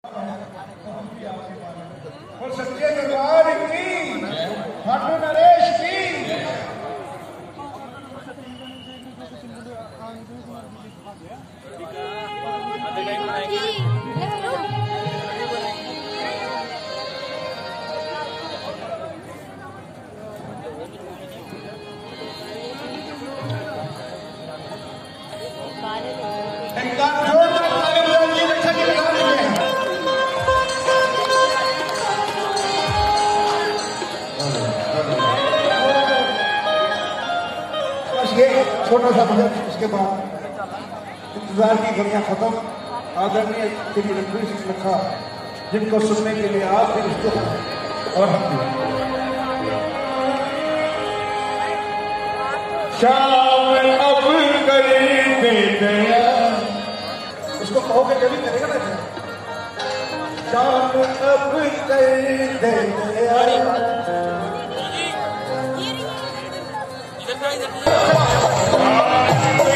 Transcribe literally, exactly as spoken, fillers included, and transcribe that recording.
और सच्चे दरबार की खाटू नरेश की ये छोटा सा भजन, उसके बाद इंतजार की घड़ियां खत्म। आदरणीय श्री रणवीर सिंह लखा जिनको सुनने के लिए आप फिर उसको और हम भी शाम अब गई दे गया, उसको कहोगे कभी करेगा ना। शाम अब गई दे गया, Oh,